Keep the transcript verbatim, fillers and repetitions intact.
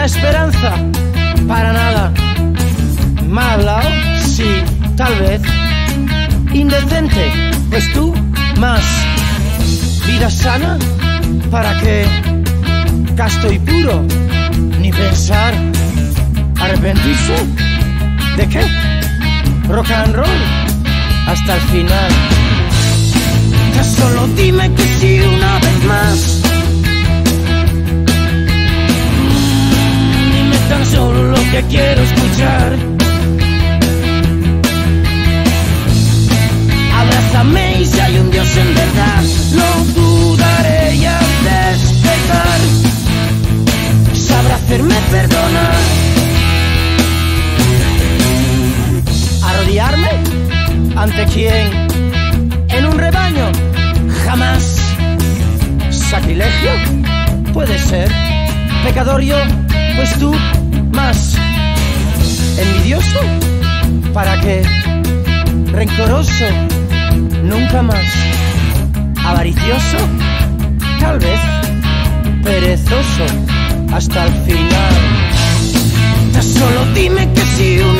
esperanza, para nada. Mal hablado, sí, tal vez. Indecente, pues tú, más. Vida sana, ¿para qué? Casto y puro, ni pensar. ¿Arrepentirse? ¿De qué? Rock and roll, hasta el final. Ya solo dime que sí una vez más. Mm, dime tan solo lo que quiero escuchar. Abrázame y si hay un Dios en verdad, no dudaré y al despertar sabrá hacerme perdonar. ¿Arrodillarme? ¿Ante quién? ¿En un rebaño? Jamás. ¿Sacrilegio? Puede ser. ¿Pecador yo? Pues tú, más. ¿Envidioso? ¿Para qué? ¿Rencoroso? Nunca más. ¿Avaricioso? Tal vez. ¿Perezoso? Hasta el final. Ya solo dime que sí una